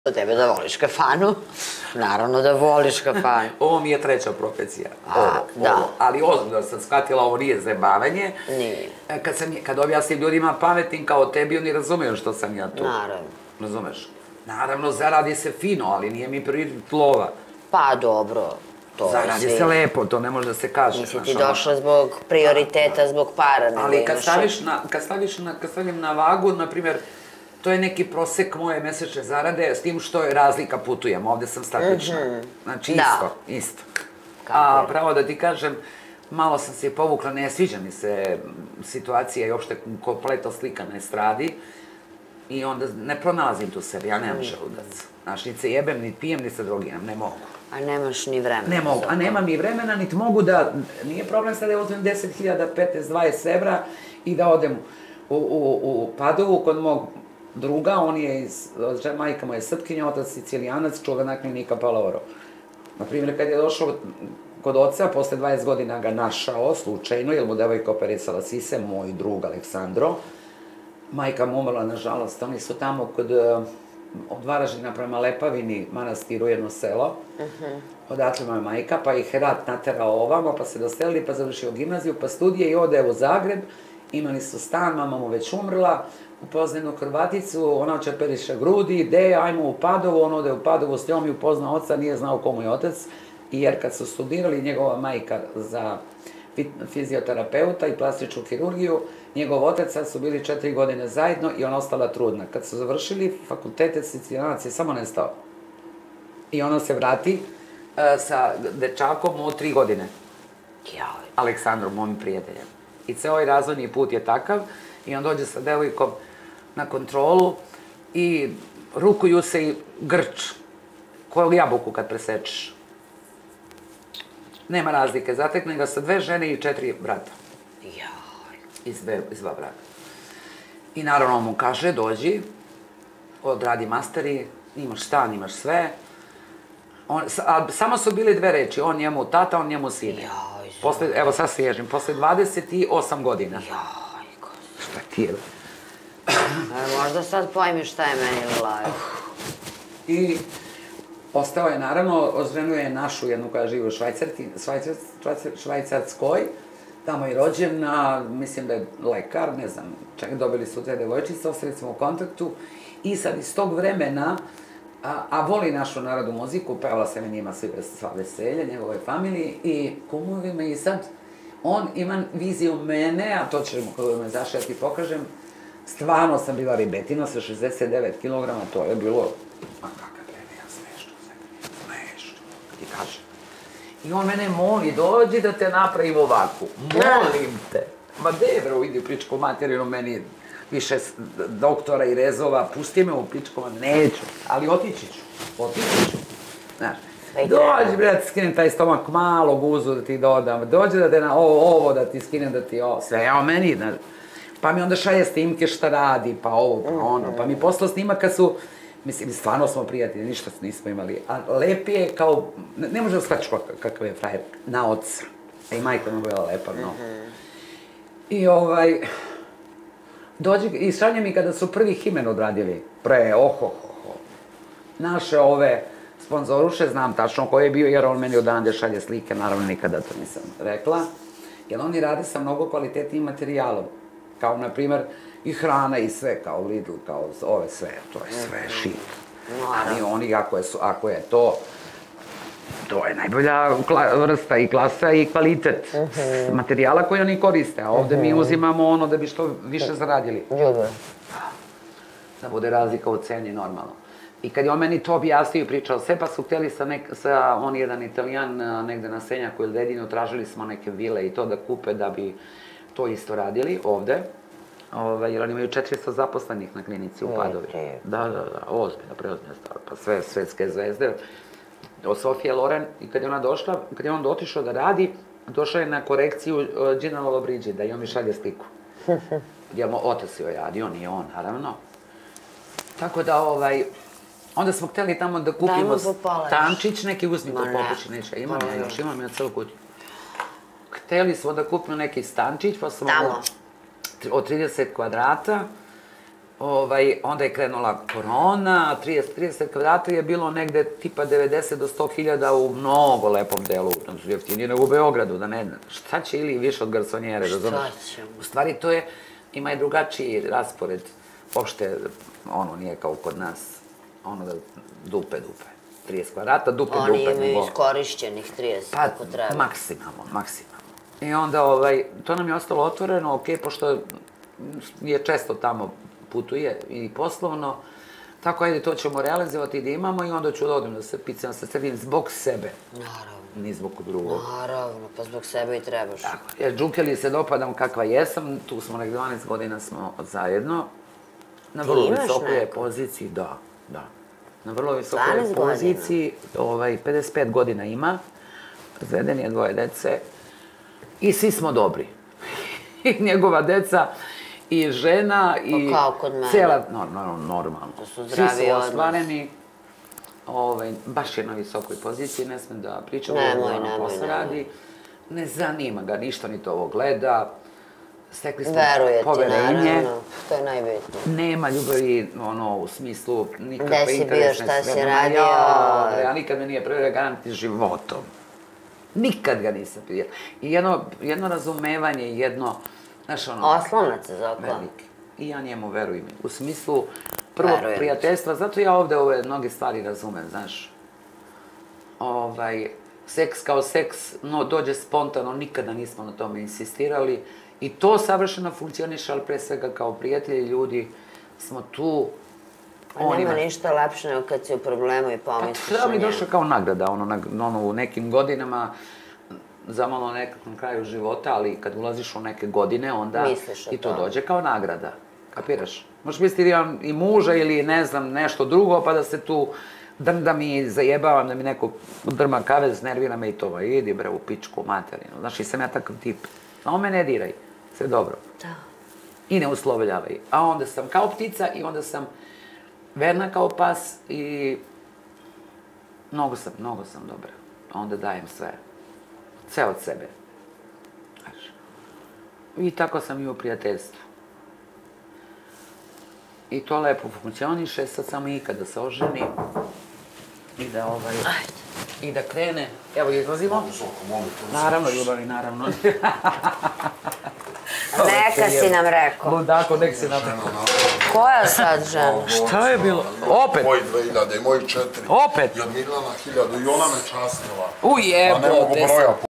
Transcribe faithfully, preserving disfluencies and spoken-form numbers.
Od tebe da voliš kafanu, naravno da voliš kafanu. Ovo mi je treća profesija. Da. Ali ozbiljno sam shvatila, ovo nije zabavanje. Nije. Kad objasnim ljudima pametnim kao tebi, oni razumeju što sam ja tu. Naravno. Razumeš? Naravno, zaradi se fino, ali nije mi prioritet lova. Pa dobro, to je svi. Zaradi se lepo, to ne može da se kaže. Nisi ti došla zbog prioriteta, zbog para. Ali kad stavim na vagu, na primjer, to je neki prosek moje mesečne zarade, s tim što je razlika putujem, ovde sam statična. Znači isto, isto. A pravo da ti kažem, malo sam se povukla, ne sviđa mi se situacija i uopšte kompletno slika na estradi i onda ne pronalazim tu sebi, ja nemam želudac. Znaš, ni se jebem, ni pijem, ni se drogiram, ne mogu. A nemaš ni vremena. Ne mogu, a nemam ni vremena, niti mogu da, nije problem sad da uzmem deset hiljada, petnaest, dvadeset evra i da odem u Padovu kod mog druga, on je iz, majka moja je Srpkinja, otac Sicilijanac, čuvenak Nika Palavoro. Naprimjer, kad je došao kod oca, posle dvadeset godina ga našao, slučajno, jer mu devojka operisala sise, moj drug Aleksandro. Majka mu umrla, nažalost, oni su tamo kod, od Varaždina prema Lepavini, manastiru, jedno selo. Odatle moja majka, pa ih rat naterao ovamo, pa se doselili, pa završio gimnaziju, pa studije i ode u Zagreb. Imali su stan, mama mu već umrla, upozna jednu Hrvaticu, ona će operiše grudi, ide, ajmo u Padovu, on ode u Padovu s njom i upozna oca, nije znao komu je otac, jer kad su studirali njegova majka za fizioterapeuta i plastičnu kirurgiju, njegov otac su bili četiri godine zajedno i ona ostala trudna. Kad su završili fakultete, Sicilijanac je samo nestao. I ona se vrati sa dečakom od tri godine. Aleksandrom, mojim prijateljem. I ceo ovaj razvojni put je takav i on dođe sa devojkom na kontrolu i rukuju se i grč, koju jabuku kad presečeš. Nema razlike, zatekne ga sa dve žene i četiri brata. Iz dva brata. I naravno on mu kaže, dođi, odradi masteri, imaš stan, imaš sve. Samo su bili dve reči, on njemu tata, on njemu sine. Evo sad svježim, posle dvadeset osam godina. Jajko. Šta ti je? Možda sad pojmiš šta je meni u glavi. I ostao je, naravno, ozženio je našu jednu koja živi u Švajcarskoj. Tamo je rođena, mislim da je lekar, ne znam, čak dobili su te devojčice, ostali smo u kontaktu. I sad iz tog vremena, a voli našu narodnu muziku, pevala se mi njima sva veselja, njegove familije i kumovima i sad on ima viziju mene, a to ćemo kada me zašli ja ti pokažem, stvarno sam bila ribetina sa šezdeset devet kilograma, to je bilo, a kakav treba ja smešno, smešno, ti kažem. I on mene moli, dođi da te napravim ovako, molim te. Ma debro, vidi u pričku materinu, meni više doktora i rezova, pusti me u pičkova, neću, ali otići ću, otići ću, znaš. Dođi, bre, da ti skinem taj stomak, malo guzu da ti dodam, dođi da te na ovo da ti skinem, da ti ovo, sve, evo meni, znaš. Pa mi onda šalje snimke šta radi, pa ovo, pa ono, pa mi poslao snimak kad su, mislim, stvarno smo prijatelji, ništa nismo imali, a lep je kao, ne može da shvatiš kakav je frajer, na oca, i majka mu bila lepa, no. I ovaj, dođi, i šalje mi kada su prvi himen odradili, pre, ohohoho, naše ove sponzoruše, znam tačno ko je bio, jer on meni odande šalje slike, naravno nikada to nisam rekla, jer oni rade sa mnogo kvalitetnijim materijalom, kao, na primer, i hrana i sve, kao Lidl, kao ove sve, to je sve šik. Ali oni, ako je to, to je najbolja vrsta i klasa i kvalitet materijala koji oni koriste, a ovde mi uzimamo ono da bi što više zaradili. Ljubav. Da bude razlika u ceni, normalno. I kad je on meni to objasnio i pričao sve, pa su htjeli sa, on jedan Italijan, negde na Senjaku ili Dedinu, tražili smo neke vile i to da kupe da bi to isto radili ovde. Jer oni imaju četiristo zaposlenih na klinici u Padovi. Da, da, da, ozbiljno, preozbiljno stvar, pa sve svetske zvezde. Od Sofije Loren, i kad je ona došla, kad je on otišao da radi, došao je na korekciju Gina Lollobrigida i on mi šalje sliku. Jer mu otac joj radio, nije on, naravno. Tako da, ovaj, onda smo hteli tamo da kupimo stančić, neki uzmi to popući, neće, imam ja još, imam ja celu kuću. Hteli smo da kupimo neki stančić, pa smo od trideset kvadrata, onda je krenula korona, trideset kvadrata je bilo negde tipa devedeset do sto hiljada u mnogo lepom delu, jeftinije nego u Beogradu, da ne znam. Šta će ili više od garsonjere, razumeš? Šta će? U stvari to je, ima i drugačiji raspored, uopšte, ono, nije kao kod nas, ono da dupe, dupe. trideset kvadrata, dupe, dupe. Oni imaju iskorišćenih trideset, kako treba. Pa, maksimalno, maksimalno. I onda, ovaj, to nam je ostalo otvoreno, okej, pošto je često tamo putuje i poslovno, tako, ajde, to ćemo realizovati i da imamo i onda ću da odem da se picam sa sredin zbog sebe. Naravno. Ni zbog drugog. Naravno, pa zbog sebe i trebaš. Tako, jer Džukeli se dopadam kakva jesam, tu smo nek dvanaest godina smo zajedno. Na vrlo visokoj poziciji, da, da. Na vrlo visokoj poziciji, pedeset pet godina ima, razveden je, dvoje dece i svi smo dobri. I njegova deca, i žena, i cijela, normalno. Svi su ostvareni, baš je na visokoj poziciji, ne smem da pričam, ono posle radi. Ne zanima ga ništa, ni to ovo gleda. Stekli smo poverenje. Veruje ti, naravno, to je najbitnije. Nema ljubavi, ono, u smislu nikakve interesne sveme. Gde si bio, šta si radio? Ja nikad me nije preverio garanti životom. Nikad ga nisam vidio. I jedno razumevanje, jedno, znaš ono... Oslonac je za oko. Veliki. I ja njemu verujem. U smislu, prvo prijateljstva, zato ja ovde ove mnoge stvari razumem, znaš. Ovaj, seks kao seks, no, dođe spontano, nikada nismo na tome insistirali. I to savršeno funkcioniše, ali pre svega kao prijatelji, ljudi smo tu. Nema ništa lepše nego kad si u problemu i pomisliš na njemu. Pa to mi došlo kao nagrada, ono, u nekim godinama, za malo nekakvom kraju života, ali kad ulaziš u neke godine, onda i to dođe kao nagrada. Kapiraš? Možeš misliti da imam i muža ili ne znam, nešto drugo, pa da se tu drndam i zajebavam, da mi neko drma kavez, nervira me i to, idi bre u pičku materinu. Znaš, i sam ja takav tip. Samo me ne diraj, sve dobro. Da. I ne uslovljavaj. A onda sam kao ptica i onda sam verna kao pas i mnogo sam, mnogo sam dobra. Onda dajem sve. Sve od sebe. I tako sam i u prijateljstvu. I to lepo funkcioniše, sad samo ikad da se oženi i da ovaj... I da krene. Evo, izlazimo. Naravno, ljubavi, naravno. Neka si nam rekao. Ludako, nek si nam rekao. Koja sad žena? Šta je bilo? Opet? Moji dve hiljade i moji četiri. Opet? I od Milana hiljadu i ona me častila. Ujebo, a ne mogu broja